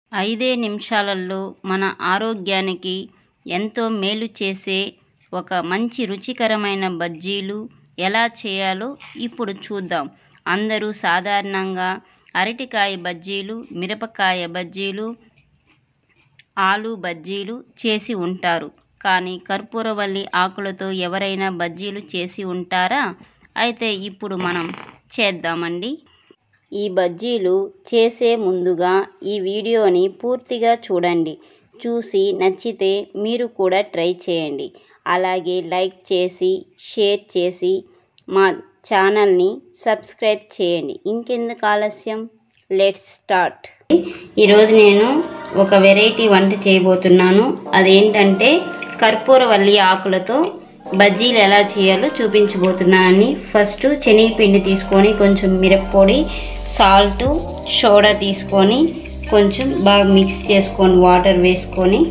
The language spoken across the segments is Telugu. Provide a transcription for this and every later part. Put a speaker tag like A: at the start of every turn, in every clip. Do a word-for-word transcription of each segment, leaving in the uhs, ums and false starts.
A: ఐదే నిమిషాలలో మన ఆరోగ్యానికి ఎంతో మేలు చేసే ఒక మంచి రుచికరమైన బజ్జీలు ఎలా చేయాలో ఇప్పుడు చూద్దాం. అందరూ సాధారణంగా అరటికాయ బజ్జీలు, మిరపకాయ బజ్జీలు, ఆలు బజ్జీలు చేసి ఉంటారు. కానీ కర్పూరవల్లి ఆకులతో ఎవరైనా బజ్జీలు చేసి ఉంటారా? అయితే ఇప్పుడు మనం చేద్దామండి. ఈ బజ్జీలు చేసే ముందుగా ఈ వీడియోని పూర్తిగా చూడండి. చూసి నచ్చితే మీరు కూడా ట్రై చేయండి. అలాగే లైక్ చేసి షేర్ చేసి మా ఛానల్ని సబ్స్క్రైబ్ చేయండి. ఇంకెందుకు ఆలస్యం, లెట్స్ స్టార్ట్. ఈరోజు నేను ఒక వెరైటీ వంట చేయబోతున్నాను. అదేంటంటే కర్పూరవల్లి ఆకులతో బజ్జీలు ఎలా చేయాలో చూపించబోతున్నానని. ఫస్ట్ శనగపిండి తీసుకొని కొంచెం మిరప్పొడి, సాల్ట్, సోడా తీసుకొని కొంచెం బాగా మిక్స్ చేసుకొని వాటర్ వేసుకొని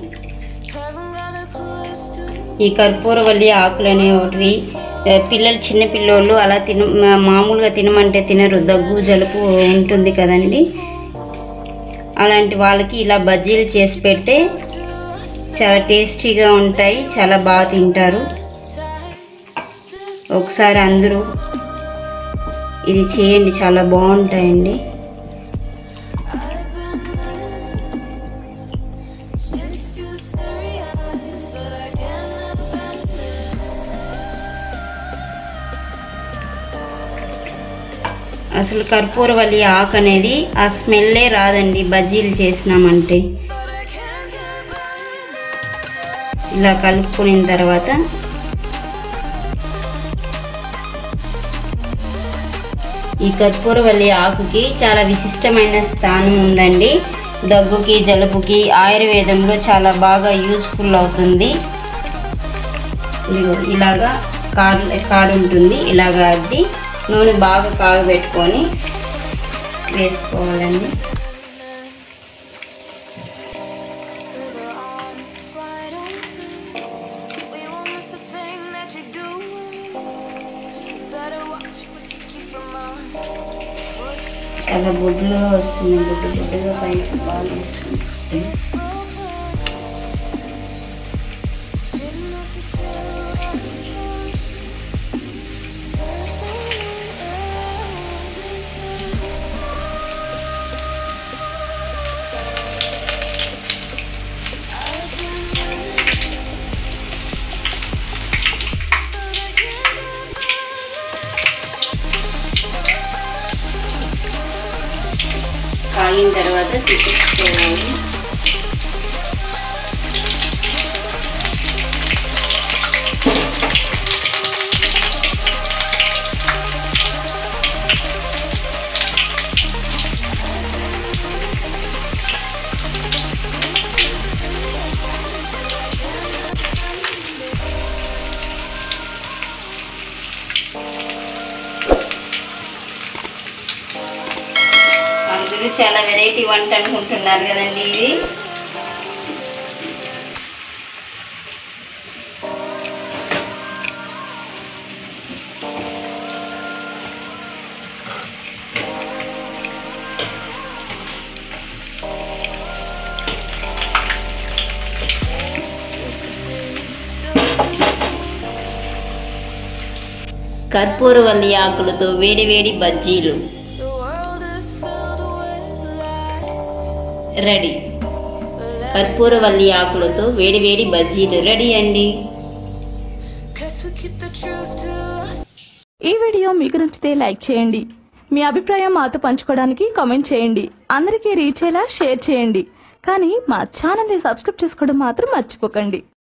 A: ఈ కర్పూరవల్లి ఆకులు అనేవి పిల్లలు చిన్న పిల్లోళ్ళు అలా తిన మామూలుగా తినమంటే తినరు. దగ్గు జలుబు ఉంటుంది కదండి, అలాంటి వాళ్ళకి ఇలా బజ్జీలు చేసి పెడితే చాలా టేస్టీగా ఉంటాయి, చాలా బాగా తింటారు. ఒకసారి అందరూ ఇది చేయండి, చాలా బాగుంటాయండి. అసలు కర్పూరవల్లి ఆకు అనేది ఆ స్మెల్లే రాదండి బజ్జీలు చేసినామంటే. ఇలా కలుపుకున్న తర్వాత ఈ కర్పూరవల్లి ఆకుకి చాలా విశిష్టమైన స్థానం ఉందండి. దగ్గుకి జలుబుకి ఆయుర్వేదంలో చాలా బాగా యూజ్ఫుల్ అవుతుంది. ఇలాగా కాడు కాడు ఉంటుంది. ఇలాగా అద్ది నూనె బాగా కాగబెట్టుకొని వేసుకోవాలండి. చాలా బుడ్డుగా వస్తుంది, బుడ్డు బుడ్డుగా పైకి బాగా వస్తుంది. కాగిన తర్వాత తీసుకోవాలి. అందరూ చాలా వెరైటీ వంట అనుకుంటున్నారు కదండి. ఇది కర్పూరవల్లి ఆకులతో వేడి వేడి బజ్జీలు రెడీ. కర్పూరవల్లి ఆకులతో వేడి వేడి బజ్జీలు రెడీ అండి.
B: ఈ వీడియో మీకు నచ్చితే లైక్ చేయండి. మీ అభిప్రాయం మాతో పంచుకోవడానికి కామెంట్ చేయండి. అందరికీ రీచ్ అయ్యేలా షేర్ చేయండి. కానీ మా ఛానల్ని సబ్స్క్రైబ్ చేసుకోవడం మాత్రం మర్చిపోకండి.